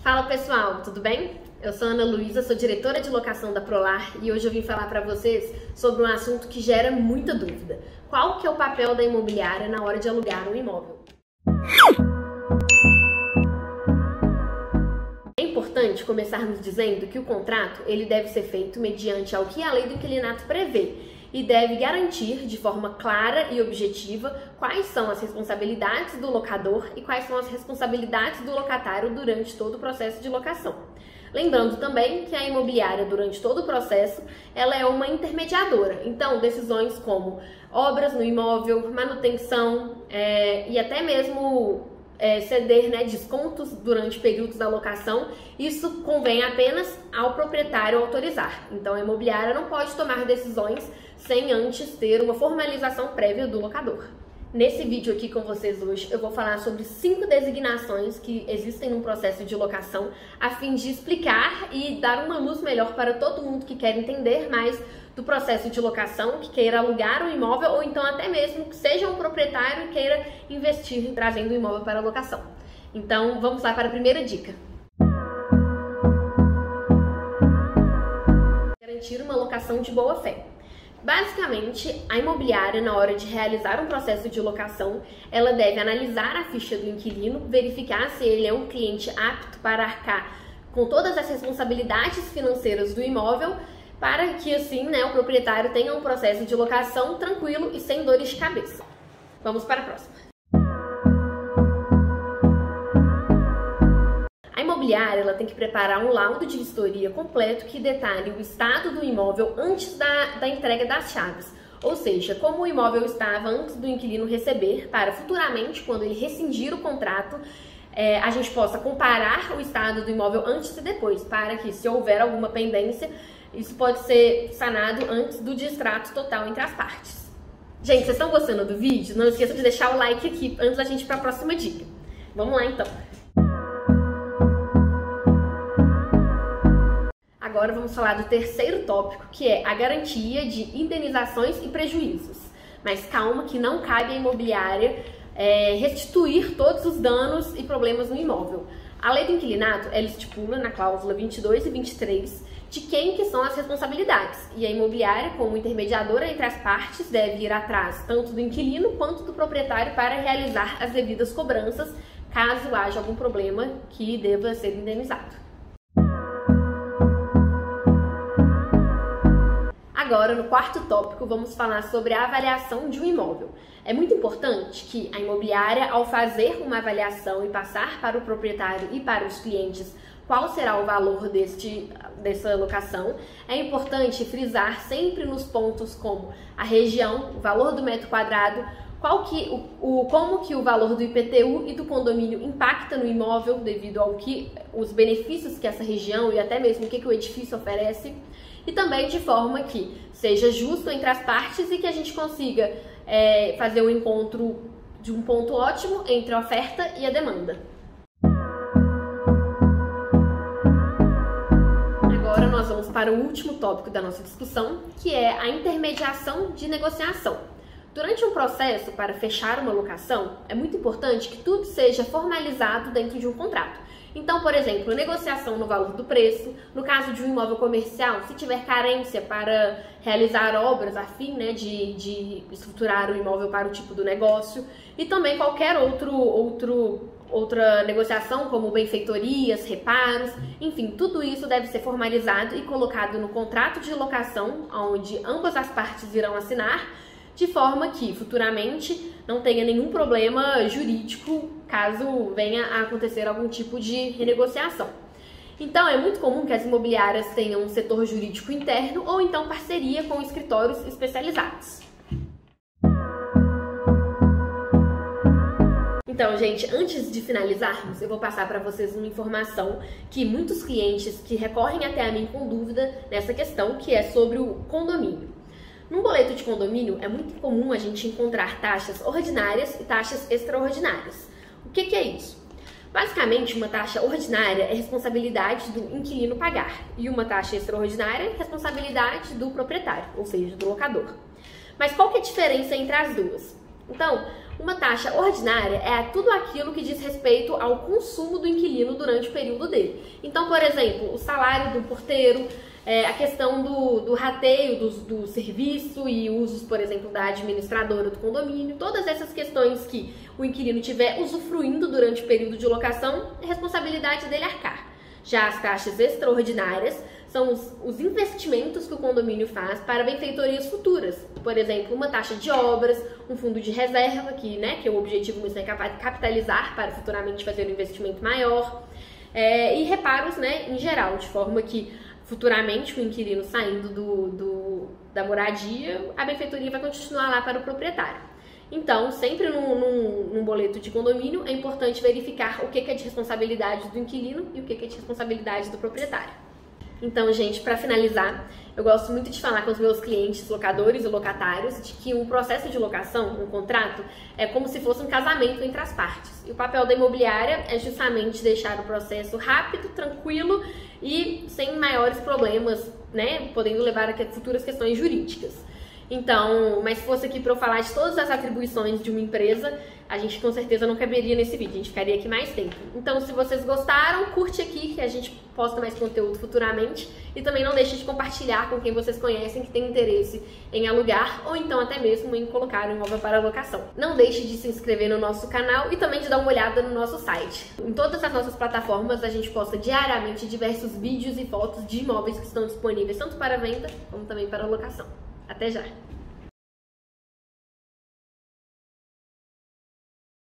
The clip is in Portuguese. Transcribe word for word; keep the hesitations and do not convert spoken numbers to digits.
Fala pessoal, tudo bem? Eu sou Ana Luísa, sou diretora de locação da Prolar e hoje eu vim falar para vocês sobre um assunto que gera muita dúvida. Qual que é o papel da imobiliária na hora de alugar um imóvel? É importante começarmos dizendo que o contrato ele deve ser feito mediante ao que a lei do inquilinato prevê e deve garantir de forma clara e objetiva quais são as responsabilidades do locador e quais são as responsabilidades do locatário durante todo o processo de locação. Lembrando também que a imobiliária, durante todo o processo, ela é uma intermediadora. Então, decisões como obras no imóvel, manutenção é, e até mesmo é, ceder né, descontos durante períodos da locação, isso convém apenas ao proprietário autorizar. Então, a imobiliária não pode tomar decisões sem antes ter uma formalização prévia do locador. Nesse vídeo aqui com vocês hoje, eu vou falar sobre cinco designações que existem no processo de locação, a fim de explicar e dar uma luz melhor para todo mundo que quer entender mais do processo de locação, que queira alugar um imóvel ou então até mesmo que seja um proprietário e queira investir trazendo o imóvel para a locação. Então, vamos lá para a primeira dica. Garantir uma locação de boa fé. Basicamente, a imobiliária, na hora de realizar um processo de locação, ela deve analisar a ficha do inquilino, verificar se ele é um cliente apto para arcar com todas as responsabilidades financeiras do imóvel, para que assim né, o proprietário tenha um processo de locação tranquilo e sem dores de cabeça. Vamos para a próxima. A imobiliária ela tem que preparar um laudo de vistoria completo que detalhe o estado do imóvel antes da, da entrega das chaves, ou seja, como o imóvel estava antes do inquilino receber, para futuramente, quando ele rescindir o contrato, é, a gente possa comparar o estado do imóvel antes e depois, para que, se houver alguma pendência, isso pode ser sanado antes do distrato total entre as partes. Gente, vocês estão gostando do vídeo? Não esqueçam de deixar o like aqui antes da gente ir para a próxima dica. Vamos lá então! Agora vamos falar do terceiro tópico, que é a garantia de indenizações e prejuízos. Mas calma que não cabe à imobiliária é, restituir todos os danos e problemas no imóvel. A lei do inquilinato, ela estipula na cláusula vinte e dois e vinte e três de quem que são as responsabilidades. E a imobiliária, como intermediadora entre as partes, deve ir atrás tanto do inquilino quanto do proprietário para realizar as devidas cobranças, caso haja algum problema que deva ser indenizado. Agora, no quarto tópico, vamos falar sobre a avaliação de um imóvel. É muito importante que a imobiliária, ao fazer uma avaliação e passar para o proprietário e para os clientes qual será o valor deste, dessa locação, é importante frisar sempre nos pontos como a região, o valor do metro quadrado, qual que, o, o, como que o valor do I P T U e do condomínio impacta no imóvel devido ao que os benefícios que essa região e até mesmo o que, que o edifício oferece, e também de forma que seja justo entre as partes e que a gente consiga é, fazer o encontro de um ponto ótimo entre a oferta e a demanda. Agora nós vamos para o último tópico da nossa discussão, que é a intermediação de negociação. Durante um processo para fechar uma locação, é muito importante que tudo seja formalizado dentro de um contrato. Então, por exemplo, negociação no valor do preço, no caso de um imóvel comercial, se tiver carência para realizar obras a fim né, de, de estruturar o imóvel para o tipo do negócio, e também qualquer outro, outro, outra negociação, como benfeitorias, reparos, enfim, tudo isso deve ser formalizado e colocado no contrato de locação, onde ambas as partes irão assinar, de forma que futuramente não tenha nenhum problema jurídico caso venha a acontecer algum tipo de renegociação. Então, é muito comum que as imobiliárias tenham um setor jurídico interno ou então parceria com escritórios especializados. Então, gente, antes de finalizarmos, eu vou passar para vocês uma informação que muitos clientes que recorrem até a mim com dúvida nessa questão, que é sobre o condomínio. Num boleto de condomínio, é muito comum a gente encontrar taxas ordinárias e taxas extraordinárias. O que, que é isso? Basicamente, uma taxa ordinária é responsabilidade do inquilino pagar e uma taxa extraordinária é responsabilidade do proprietário, ou seja, do locador. Mas qual que é a diferença entre as duas? Então, Uma taxa ordinária é tudo aquilo que diz respeito ao consumo do inquilino durante o período dele. Então, por exemplo, o salário do porteiro, é, a questão do, do rateio do, do serviço e usos, por exemplo, da administradora do condomínio, todas essas questões que o inquilino estiver usufruindo durante o período de locação, é responsabilidade dele arcar. Já as taxas extraordinárias são os, os investimentos que o condomínio faz para benfeitorias futuras. Por exemplo, uma taxa de obras, um fundo de reserva, que, né, que é o objetivo é capitalizar para futuramente fazer um investimento maior, é, e reparos, né, em geral, de forma que futuramente o inquilino saindo do, do, da moradia, a benfeitoria vai continuar lá para o proprietário. Então, sempre num, num, num boleto de condomínio, é importante verificar o que é de responsabilidade do inquilino e o que é de responsabilidade do proprietário. Então, gente, para finalizar, eu gosto muito de falar com os meus clientes, locadores e locatários, de que um processo de locação, um contrato, é como se fosse um casamento entre as partes. E o papel da imobiliária é justamente deixar o processo rápido, tranquilo e sem maiores problemas, né, podendo levar a futuras questões jurídicas. Então, mas se fosse aqui para eu falar de todas as atribuições de uma empresa, a gente com certeza não caberia nesse vídeo, a gente ficaria aqui mais tempo. Então, se vocês gostaram, curte aqui que a gente posta mais conteúdo futuramente e também não deixe de compartilhar com quem vocês conhecem que tem interesse em alugar ou então até mesmo em colocar um imóvel para locação. Não deixe de se inscrever no nosso canal e também de dar uma olhada no nosso site. Em todas as nossas plataformas a gente posta diariamente diversos vídeos e fotos de imóveis que estão disponíveis tanto para venda como também para locação. Até já!